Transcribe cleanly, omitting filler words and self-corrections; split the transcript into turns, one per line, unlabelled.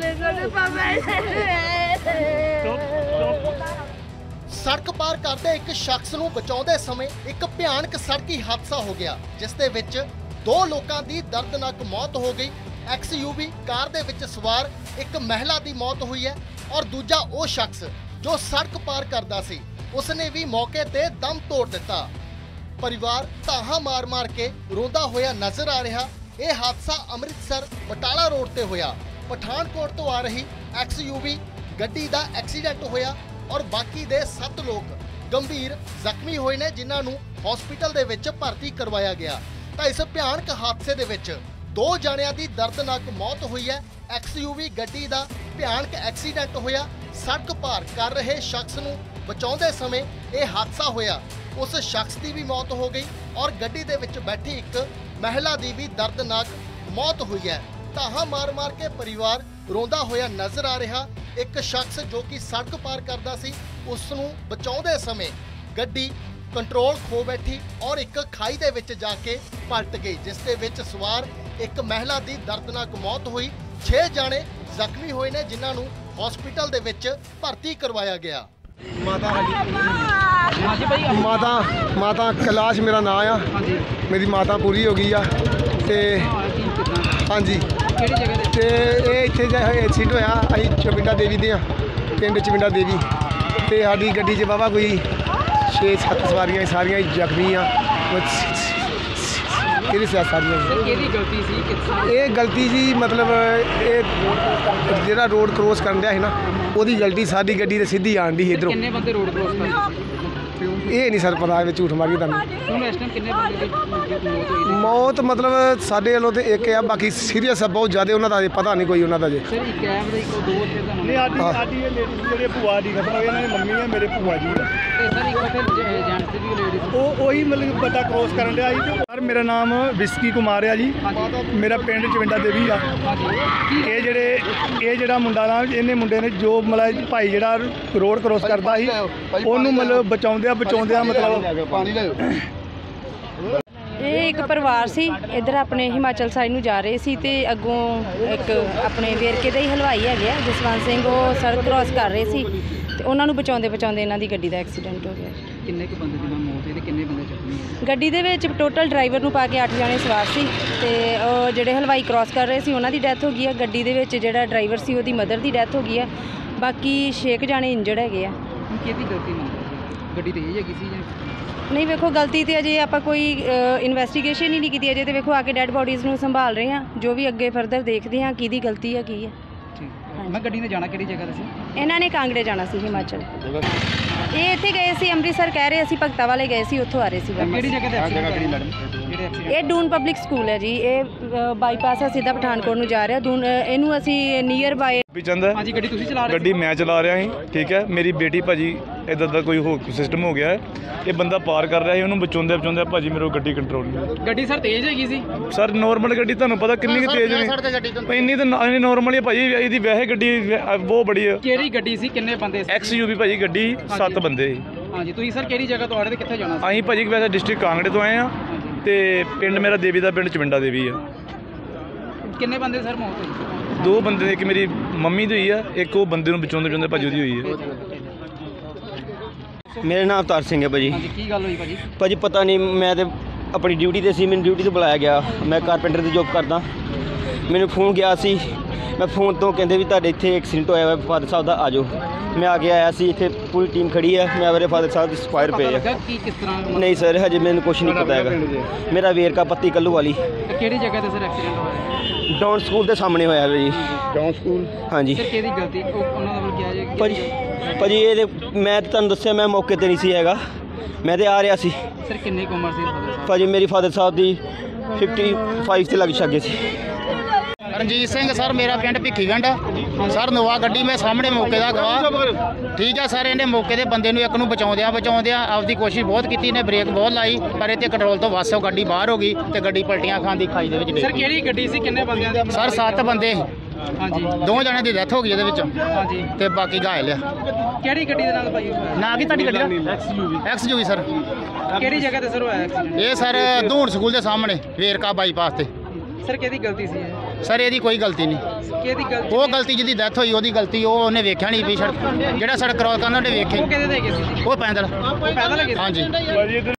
सड़क पार करते एक शख्स नूं बचाउंदे समय एक भयानक सड़की हादसा हो गया जिस दे विच 2 लोगों की दर्दनाक मौत हो गई। XUV कार दे विच सवार एक महिला की मौत हुई है और दूजा वो शख्स जो सड़क पार करता सी उसने भी मौके ते दम तोड़ दिता। परिवार ताहा मार मार के रोंदा होया नजर आ रहा। यह हादसा अमृतसर बटाला रोड ते होया। पठानकोट तो आ रही XUV गड्डी दा एक्सीडेंट होया और बाकी दे 7 लोग गंभीर जख्मी होए ने जिन्हां नूं हॉस्पिटल दे विच भर्ती करवाया गया। तां इस भयानक हादसे दे विच 2 जणियां दी दर्दनाक मौत हुई है। XUV गड्डी दा भयानक एक्सीडेंट होया। सड़क पार कर रहे शख्स नूं बचाउंदे समय यह हादसा होया। उस शख्स की भी मौत हो गई और गड्डी दे विच बैठी एक महिला की भी दर्दनाक मौत हुई है। ताहा मार मार के परिवार रोंदा होया नजर आ रहा। एक शख्स जो कि सड़क पार करता सी उसनूं बचाउंदे समय गड्डी कंट्रोल खो बैठी और एक खाई दे विच जाके पलट गई जिस दे विच सवार एक महिला की दर्दनाक मौत हुई। 6 जाने जख्मी होए ने जिन्हां नूं हॉस्पिटल दे विच भर्ती करवाया गया।
माता कैलाश मेरा नाम आ। मेरी माता पूरी हो गई आ ते हाँ जी ते इत्थे एक्सीडेंट होया। असीं चमिंडा देवी दे पिंड चमिंडा देवी ते साडी गड्डी च बाबा कोई 6-7 सवारियां सारियां जख्मी आ। ये गलती जी मतलब जेड़ा रोड क्रॉस करन दिया ना ओदी गलती। साडी गड्डी ते सीधी आन दी इधरों।
कितने बंदे रोड क्रॉस कर
ये नहीं सर पता झूठ मारिए मौत मतलब साढ़े वालों तो एक है बाकी सीरीयस है बहुत ज़्यादा उन्होंने पता नहीं कोई उन्होंने
सर मेरा नाम विस्की कुमार है जी। मेरा पिंड चविंडा देवी आ। ये जेड़ा मुंडा ना इन्हें मुंडे ने जो मतलब भाई जेड़ा रोड क्रॉस करता ही उन्होंने मतलब बचाउंदिया मतलब
ਇਹ ਇੱਕ ਪਰਿਵਾਰ ਸੀ ਇੱਧਰ ਆਪਣੇ ਹਿਮਾਚਲ ਸਾਈਡ ਨੂੰ ਜਾ ਰਹੇ ਸੀ ਤੇ ਅੱਗੋਂ ਇੱਕ ਆਪਣੇ ਵੇਰਕੇ ਦਾ ਹੀ ਹਲਵਾਈ ਹੈਗੇ ਆ ਜਸਵੰਤ ਸਿੰਘ ਉਹ ਸੜਕ ਕ੍ਰਾਸ ਕਰ ਰਹੇ ਸੀ ਤੇ ਉਹਨਾਂ ਨੂੰ ਬਚਾਉਂਦੇ ਇਹਨਾਂ ਦੀ ਗੱਡੀ ਦਾ ਐਕਸੀਡੈਂਟ ਹੋ ਗਿਆ।
ਕਿੰਨੇ ਕੁ ਬੰਦੇ ਦੀ ਮੌਤ ਹੋਈ ਤੇ ਕਿੰਨੇ ਬੰਦੇ ਜ਼ਖਮੀ?
ਗੱਡੀ ਦੇ ਵਿੱਚ ਟੋਟਲ ਡਰਾਈਵਰ ਨੂੰ ਪਾ ਕੇ 8 ਜਣੇ ਸਵਾਰ ਸੀ ਤੇ ਉਹ ਜਿਹੜੇ ਹਲਵਾਈ ਕ੍ਰਾਸ ਕਰ ਰਹੇ ਸੀ ਉਹਨਾਂ ਦੀ ਡੈਥ ਹੋ ਗਈ ਆ। ਗੱਡੀ ਦੇ ਵਿੱਚ ਜਿਹੜਾ ਡਰਾਈਵਰ ਸੀ ਉਹਦੀ ਮਦਰ ਦੀ ਡੈਥ ਹੋ ਗਈ ਆ। ਬਾਕੀ 6 ਜਣੇ ਇੰਜਰਡ ਹੈਗੇ ਆ।
ਕਿਹਦੀ ਗਲਤੀ ਮੰਨਦੇ ਗੱਡੀ ਤੇਜ਼ ਹੈਗੀ ਸੀ ਜਾਂ
नहीं वेखो गलती तो अजे आप कोई इन्वेस्टिगेशन ही नहीं की अजे तो वेखो आके डेड बॉडीज़ नूं संभाल रहे हैं जो भी अगे फरदर देखते हैं कि गलती है की है।
मैं गड्डी ने जाना किहड़ी जगह सी?
इन्होंने कांगड़े जाना सी हिमाचल। ये इत्थे गए सी अमृतसर कह रहे असीं भगता वाले गए सी उत्थों आ रहे सी।
किहड़ी जगह ते एक्सीडेंट?
ये डून पब्लिक स्कूल है जी। ये बाईपास है सीधा पठानकोट नूं जा रहा डून इनू असीं नीयर बाय
हाँ जी। गड्डी तुसीं चला रहे?
गड्डी मैं चला रहा ही ठीक है। मेरी बेटी भाजी इधर का कोई हो सिस्टम हो गया है। ये बंदा पार कर रहा है उन्होंने बचाते भाजी मेरे गड्डी कंट्रोल नहीं।
गड्डी सर तेज हैगी सी?
सर नॉर्मल गड्डी तुहानूं पता कितनी तेज नहीं इन्नी तो नॉर्मल है भाजी। ये वैसे गड्डी बहुत बड़ी है।
किहड़ी गड्डी सी किन्ने बंदे?
XUV भाजी गड्डी 7 बंदे।
हाँ जी। तुसीं सर किहड़ी जगह तो आ रहे थे कित्थे जाना?
असीं भाजी वैसे डिस्ट्रिक्ट कांगड़े तो आए हैं ते पिंड मेरा देवी दा पिंड चविंडा देवी है।
किन्ने बंदे सर मौत होई?
2 बंदे एक मेरी मम्मी दी हुई है एक वो बंदे बचाते भाजी दी हुई है।
मेरा नाम अवतार सिंह है भाजी।
की गल हुई भाजी?
भाजी पता नहीं मैं तो अपनी ड्यूटी ते सी मैंने ड्यूटी तो बुलाया गया। मैं कारपेंटर की जॉब करदा। मैंने फोन गया सी मैं फोन तो कहते भी तुहाडे इत्थे एक्सीडेंट होया है फादर साहब का आ जाओ। मैं आके आया सी इत्थे पूरी टीम खड़ी है। मैं मेरे फादर साहब एक्सपायर पे है। नहीं सर हजे मैंने कुछ नहीं पता है। मेरा वेरका पत्ती कल्लू वाली।
किहड़ी जगह ते सर एक्सीडेंट होया?
डाउन स्कूल के सामने होया जी।
Down school?
हाँ जी।
किहदी गलती उन्हां दा क्या है
भाजी ये मैं तुहानूं दस्सिया मैं मौके ते नहीं सी हैगा मैं तो आ रहा सी।
सर किन्नी उम्र सी
भाजी मेरी फादर साहब की 55 से लग छगे सी।
रणजीत सिंह सर मेरा पिंड भिखीगंड सर नवा गड्डी मैं सामने मौके का गवाह ठीक है सर। इन्हें मौके के बंदे एक बचाउंदिया आपकी कोशिश बहुत की इन्हें ब्रेक बहुत लाई पर इतने कंट्रोल तो बस गड्डी बाहर हो गई तो गड्डी पलटियां खान की खाई दे।
सर किहड़ी गड्डी सी किन्ने बंदे?
सर 7 बंदे।
हाँ जी। 2
जने की डेथ हो गई
हाँ जी
ते बाकी घायल आ।
किहड़ी गड्डी दे नाल भाई
ना की तुहाडी गड्डी XUV सर।
किहड़ी जगह ते सर होया एक्सीडेंट?
ये सर धून स्कूल के सामने वेरका बाईपास ते।
ਸਰ ਕਿਹਦੀ ਗਲਤੀ ਸੀ ਇਹ?
ਸਰ ਇਹਦੀ ਕੋਈ ਗਲਤੀ ਨਹੀਂ।
ਕਿਹਦੀ ਗਲਤੀ?
ਉਹ ਗਲਤੀ ਜਿਹਦੀ ਡੈਥ ਹੋਈ ਉਹਦੀ ਗਲਤੀ, ਉਹ ਉਹਨੇ ਵੇਖਿਆ ਨਹੀਂ ਵੀ ਸੜਕ ਜਿਹੜਾ ਸੜਕ ਕ੍ਰੋਸ ਕਰਨਾ ਉਹਨੇ ਵੇਖਿਆ
ਉਹ ਕਿਹਦੇ ਦੇ ਗਏ ਸੀ?
ਉਹ ਪੈਦਲ।
ਪੈਦਲ ਗਏ ਸੀ?
ਹਾਂਜੀ।